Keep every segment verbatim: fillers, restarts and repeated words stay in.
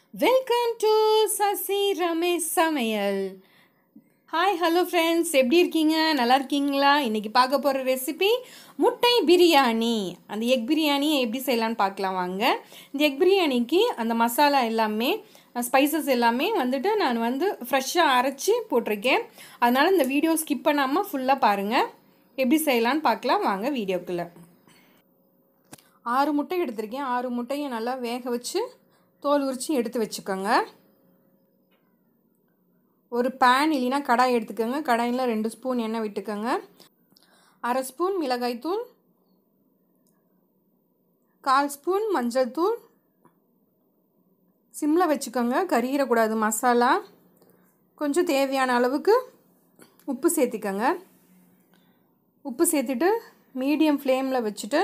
Welcome to Sasiramesh Samayal. Hi, hello friends. எப்படி இருக்கீங்க? நல்லா இருக்கீங்களா? இன்னைக்கு பார்க்க போற ரெசிபி முட்டை பிரியாணி. அந்த எக் பிரியாணி எப்படி செய்யலாம்னு பார்க்கலாம் வாங்க. இந்த எக் பிரியாணிக்கு அந்த மசாலா எல்லாமே ஸ்பைசஸ் எல்லாமே வந்துட்டு நான் வந்து ஃப்ரெஷ்ஷாக அரைச்சி போட்டிருக்கேன். அதனால் இந்த வீடியோ ஸ்கிப் பண்ணாமல் ஃபுல்லாக பாருங்கள். எப்படி செய்யலான்னு பார்க்கலாம் வாங்க வீடியோக்குள்ளே. ஆறு முட்டை எடுத்திருக்கேன். ஆறு முட்டையை நல்லா வேக வச்சு தோல் உரிச்சி எடுத்து வச்சுக்கோங்க. ஒரு பேன் இல்லைனா கடாய் எடுத்துக்கோங்க. கடாயில் ரெண்டு ஸ்பூன் எண்ணெய் விட்டுக்கோங்க. அரை ஸ்பூன் மிளகாய்த்தூள், கால் ஸ்பூன் மஞ்சள் தூள், சிம்மில் வச்சுக்கோங்க, கறியிடக்கூடாது மசாலா. கொஞ்சம் தேவையான அளவுக்கு உப்பு சேர்த்திக்கோங்க. உப்பு சேர்த்துட்டு மீடியம் ஃப்ளேமில் வச்சுட்டு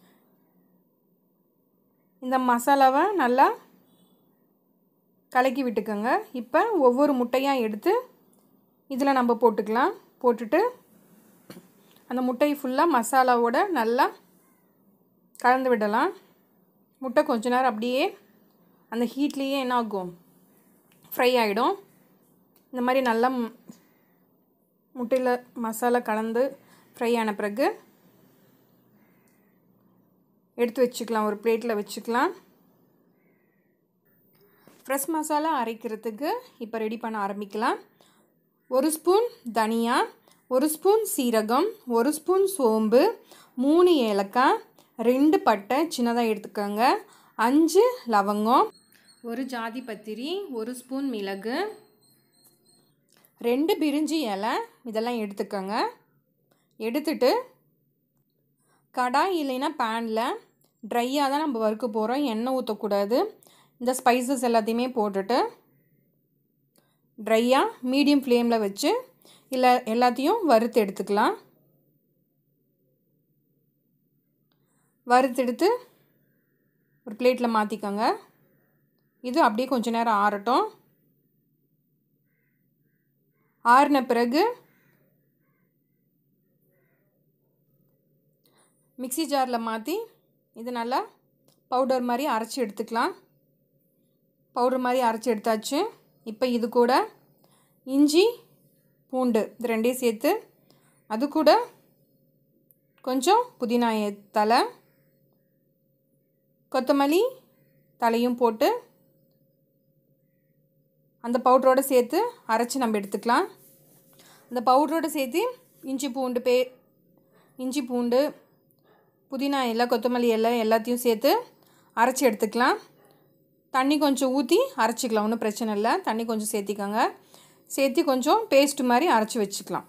இந்த மசாலாவை நல்லா கலக்கி விட்டுக்கோங்க. இப்போ ஒவ்வொரு முட்டையாக எடுத்து இதில் நம்ம போட்டுக்கலாம். போட்டுட்டு அந்த முட்டையை ஃபுல்லாக மசாலாவோட நல்லா கலந்து விடலாம். முட்டை கொஞ்ச நேரம் அப்படியே அந்த ஹீட்லேயே என்ன ஆகும், ஃப்ரை ஆகிடும். இந்த மாதிரி நல்லா முட்டையில் மசாலா கலந்து ஃப்ரை ஆன பிறகு எடுத்து வச்சுக்கலாம். ஒரு பிளேட்டில் வச்சுக்கலாம். ஃப்ரெஷ் மசாலா அரைக்கிறதுக்கு இப்போ ரெடி பண்ண ஆரம்பிக்கலாம். ஒரு ஸ்பூன் தனியா, ஒரு ஸ்பூன் சீரகம், ஒரு ஸ்பூன் சோம்பு, மூணு ஏலக்காய், ரெண்டு பட்டை சின்னதாக எடுத்துக்கோங்க, அஞ்சு லவங்கம், ஒரு ஜாதி பத்திரி, ஒரு ஸ்பூன் மிளகு, ரெண்டு பிரிஞ்சி இலை, இதெல்லாம் எடுத்துக்கோங்க. எடுத்துட்டு கடாய் இல்லைன்னா பேனில் ட்ரையாக தான் நம்ம வறுக்க போகிறோம், எண்ணெய் ஊற்றக்கூடாது. இந்த ஸ்பைசஸ் எல்லாத்தையுமே போட்டுட்டு ட்ரையாக மீடியம் ஃப்ளேமில் வச்சு இல்லை எல்லாத்தையும் வறுத்து எடுத்துக்கலாம். வறுத்து எடுத்து ஒரு பிளேட்டில் மாற்றிக்கோங்க. இது அப்படியே கொஞ்ச நேரம் ஆறட்டும். ஆறின பிறகு மிக்ஸி ஜாரில் மாற்றி இது நல்லா பவுடர் மாதிரி அரைச்சி எடுத்துக்கலாம். பவுடர் மாதிரி அரைச்சி எடுத்தாச்சு. இப்போ இது கூட இஞ்சி பூண்டு இது ரெண்டையும் சேர்த்து அது கூட கொஞ்சம் புதினா தலை, கொத்தமல்லி தலையும் போட்டு அந்த பவுடரோடு சேர்த்து அரைச்சி நம்ம எடுத்துக்கலாம். அந்த பவுடரோடு சேர்த்து இஞ்சி பூண்டு பே இஞ்சி பூண்டு புதினா இலை, கொத்தமல்லி இலை எல்லாத்தையும் சேர்த்து அரைச்சி எடுத்துக்கலாம். தண்ணி கொஞ்சம் ஊற்றி அரைச்சிக்கலாம், ஒன்றும் பிரச்சனை இல்லை. தண்ணி கொஞ்சம் சேர்த்திக்கோங்க. சேர்த்து கொஞ்சம் பேஸ்ட் மாதிரி அரைச்சி வச்சுக்கலாம்.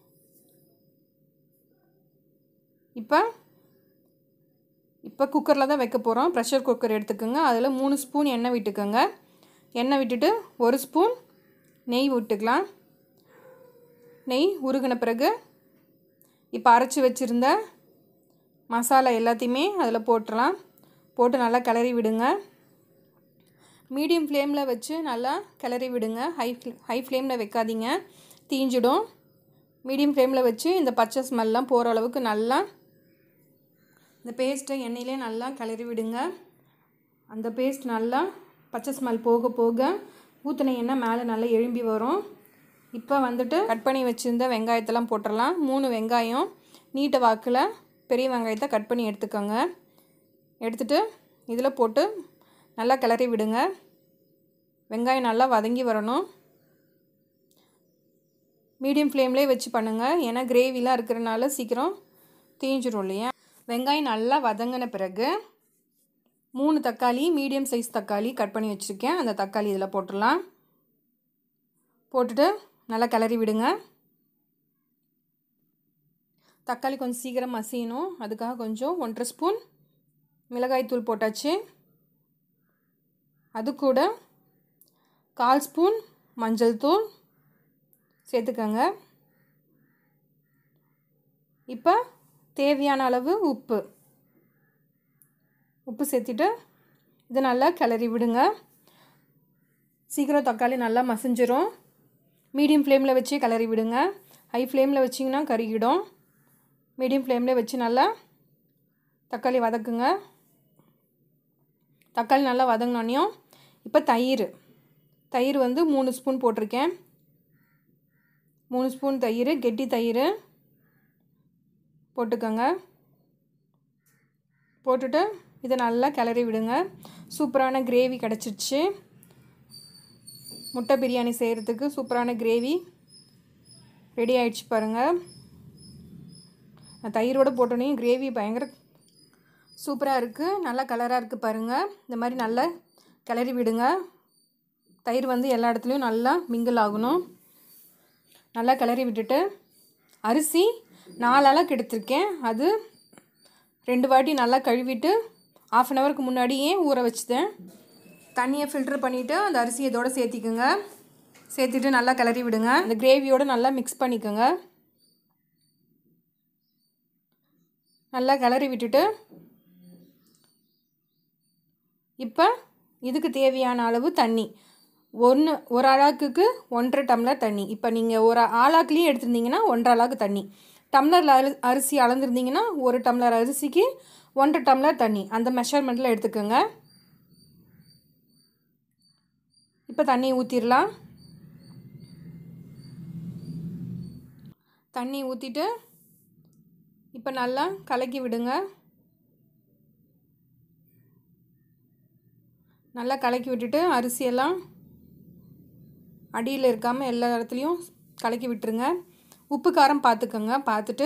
இப்போ இப்போ குக்கரில் தான் வைக்க போகிறோம். ப்ரெஷர் குக்கர் எடுத்துக்கோங்க. அதில் மூணு ஸ்பூன் எண்ணெய் விட்டுக்கோங்க. எண்ணெய் விட்டுட்டு ஒரு ஸ்பூன் நெய் விட்டுக்கலாம். நெய் உருகின பிறகு இப்போ அரைச்சி வச்சுருந்த மசாலா எல்லாத்தையுமே அதில் போட்டுடலாம். போட்டு நல்லா கிளறி விடுங்க. மீடியம் ஃப்ளேமில் வச்சு நல்லா கிளறி விடுங்க. ஹை ஹை ஃப்ளேமில் வைக்காதீங்க, தீஞ்சிடும். மீடியம் ஃப்ளேமில் வச்சு இந்த பச்சை ஸ்மெல்லாம் போகிற அளவுக்கு நல்லா இந்த பேஸ்ட்டை எண்ணெயிலே நல்லா கிளறி விடுங்க. அந்த பேஸ்ட் நல்லா பச்சை ஸ்மெல் போக போக ஊற்றின எண்ணெய் மேலே நல்லா எழும்பி வரும். இப்போ வந்துட்டு கட் பண்ணி வச்சுருந்த வெங்காயத்தெல்லாம் போட்டுடலாம். மூணு வெங்காயம் நீட்ட வாக்கில் பெரிய வெங்காயத்தை கட் பண்ணி எடுத்துக்கோங்க. எடுத்துகிட்டு இதில் போட்டு நல்லா கிளறி விடுங்க. வெங்காயம் நல்லா வதங்கி வரணும். மீடியம் ஃப்ளேம்லேயே வச்சு பண்ணுங்கள், ஏன்னா கிரேவிலாம் இருக்கிறனால சீக்கிரம் தீஞ்சிடும் இல்லையா. வெங்காயம் நல்லா வதங்கின பிறகு மூணு தக்காளி, மீடியம் சைஸ் தக்காளி கட் பண்ணி வச்சுருக்கேன். அந்த தக்காளி இதில் போட்டுடலாம். போட்டுட்டு நல்லா கிளறி விடுங்க. தக்காளி கொஞ்சம் சீக்கிரம் மசியணும், அதுக்காக கொஞ்சம் ஒன்றரை ஸ்பூன் மிளகாய்த்தூள் போட்டாச்சு. அது கூட கால் ஸ்பூன் மஞ்சள் தூள் சேர்த்துக்கோங்க. இப்போ தேவையான அளவு உப்பு உப்பு சேர்த்துட்டு இது நல்லா கிளறி விடுங்க. சீக்கிரம் தக்காளி நல்லா மசிஞ்சிரும். மீடியம் ஃப்ளேமில் வச்சு கிளறி விடுங்க. ஹை ஃப்ளேமில் வச்சிங்கன்னா கருகிடும். மீடியம் ஃப்ளேமில் வச்சு நல்லா தக்காளி வதக்குங்க. தக்காளி நல்லா வதங்கினோன்னையும் இப்போ தயிர் தயிர் வந்து மூணு ஸ்பூன் போட்டிருக்கேன். மூணு ஸ்பூன் தயிர், கெட்டி தயிர் போட்டுக்கோங்க. போட்டுட்டு இதை நல்லா கிளறி விடுங்க. சூப்பரான கிரேவி கிடச்சிருச்சு. முட்டை பிரியாணி செய்கிறதுக்கு சூப்பரான கிரேவி ரெடி ஆகிடுச்சு பாருங்கள். நான் தயிரோடு போட்டோன்னே கிரேவி பயங்கர சூப்பராக இருக்குது. நல்லா கலராக இருக்குது பாருங்கள். இந்த மாதிரி நல்லா கிளறி விடுங்க. தயிர் வந்து எல்லா இடத்துலையும் நல்லா மிங்கிள் ஆகணும். நல்லா கிளறி விட்டுட்டு அரிசி நாலு அளவுக்கு எடுத்திருக்கேன். அது ரெண்டு வாட்டி நல்லா கழுவிட்டு ஆஃப் அன் ஹவருக்கு முன்னாடியே ஊற வச்சுட்டேன். தண்ணியை ஃபில்டர் பண்ணிவிட்டு அந்த அரிசி இதோடு சேர்த்திக்குங்க. சேர்த்துட்டு நல்லா கிளறி விடுங்க. இந்த கிரேவியோடு நல்லா மிக்ஸ் பண்ணிக்கோங்க. நல்லா கிளறி விட்டுட்டு இப்போ இதுக்கு தேவையான அளவு தண்ணி ஒன்று ஒரு ஆளாக்குக்கு ஒன்றரை டம்ளர் தண்ணி. இப்போ நீங்கள் ஒரு ஆளாக்குலேயும் எடுத்துருந்தீங்கன்னா ஒன்றரை ஆளாக்கு தண்ணி. டம்ளரில் அரி அரிசி அளந்துருந்தீங்கன்னா ஒரு டம்ளர் அரிசிக்கு ஒன்றரை டம்ளர் தண்ணி, அந்த மெஷர்மெண்ட்டில் எடுத்துக்கோங்க. இப்போ தண்ணி ஊற்றிடலாம். தண்ணி ஊற்றிட்டு இப்போ நல்லா கலக்கி விடுங்க. நல்லா கலக்கி விட்டுட்டு அரிசியெல்லாம் அடியில் இருக்காமல் எல்லா இடத்துலையும் கலக்கி விட்டுருங்க. உப்பு காரம் பார்த்துக்கோங்க. பார்த்துட்டு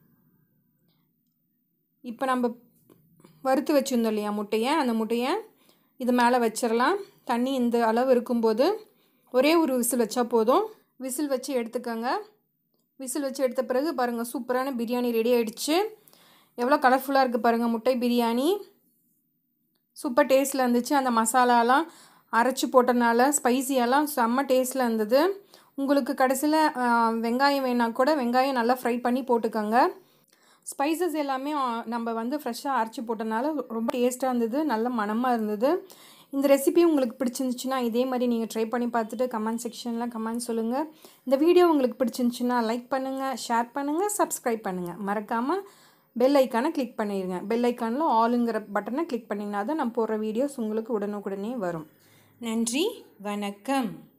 இப்போ நம்ம வறுத்து வச்சுருந்தோம் இல்லையா முட்டையை, அந்த முட்டையை இது மேலே வச்சிடலாம். தண்ணி இந்த அளவு இருக்கும்போது ஒரே ஒரு விசில் வச்சா போதும். விசில் வச்சு எடுத்துக்கோங்க. விசில் வச்சு எடுத்த பிறகு பாருங்கள் சூப்பரான பிரியாணி ரெடி ஆகிடுச்சு. எவ்வளோ கலர்ஃபுல்லாக இருக்குது பாருங்கள். முட்டை பிரியாணி சூப்பர் டேஸ்ட்டில் இருந்துச்சு. அந்த மசாலாலாம் அரைச்சி போட்டனால ஸ்பைசியெல்லாம் செம்ம டேஸ்ட்டில் இருந்தது. உங்களுக்கு கடைசியில் வெங்காயம் வேணால் கூட வெங்காயம் நல்லா ஃப்ரை பண்ணி போட்டுக்கோங்க. ஸ்பைசஸ் எல்லாமே நம்ம வந்து ஃப்ரெஷ்ஷாக அரைச்சி போட்டனால ரொம்ப டேஸ்ட்டாக இருந்தது, நல்ல மணமாக இருந்தது. இந்த ரெசிபி உங்களுக்கு பிடிச்சிருந்துச்சுன்னா இதே மாதிரி நீங்கள் ட்ரை பண்ணி பார்த்துட்டு கமெண்ட் செக்ஷனில் கமெண்ட் சொல்லுங்கள். இந்த வீடியோ உங்களுக்கு பிடிச்சிருந்துச்சுன்னா லைக் பண்ணுங்கள், ஷேர் பண்ணுங்கள், சப்ஸ்கிரைப் பண்ணுங்கள். மறக்காமல் பெல் ஐக்கானை கிளிக் பண்ணிடுங்க. பெல் ஐக்கானில் ஆளுங்கிற பட்டனை கிளிக் பண்ணிங்கன்னா தான் நான் போடுற வீடியோஸ் உங்களுக்கு உடனுக்குடனே வரும். நன்றி, வணக்கம்.